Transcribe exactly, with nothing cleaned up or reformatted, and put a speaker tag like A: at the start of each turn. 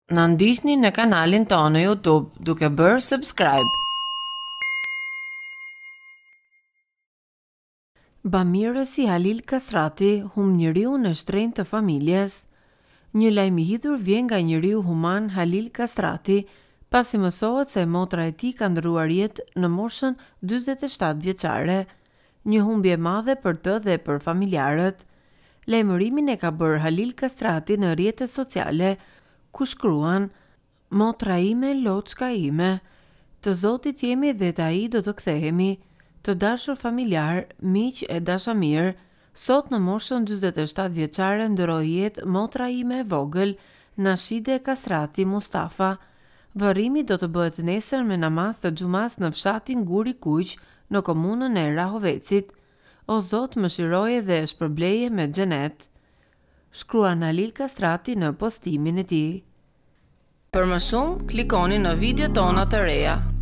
A: Na ndiqni në kanalin tonë në YouTube duke bërë subscribe. Bamiresi Halil Kastrati, humb njeriun e shtrenjtë të familjes. Një lajm i hidhur vjen nga njeriu human Halil Kastrati, pasi mësohet se motra e tij ka ndruar jetë në moshën dyzet e shtatë vjeçare, një humbje e madhe për të dhe për familjarët. Lajmërimin e ka bërë Halil Kastrati në rrjetet sociale, ku shkruan: "Motra ime, loçka ime, të Zotit jemi dhe te ai do të kthehemi, të dashur familjar, miq e dashamirë, sot në moshën dyzet e shtatë vjeçare ndroi jetë motra ime e vogël, Nashide Kastrati Mustafa. Varrimi do të bëhet nesër me namaz të xhumas në fshatin Guri Kuq në komunën e Rahovecit. O Zot, mëshiroje dhe e shpërbleje me xhenet." Shkruan Halil Kastrati në postimin e tij. Për më shumë, klikoni në video tona të reja.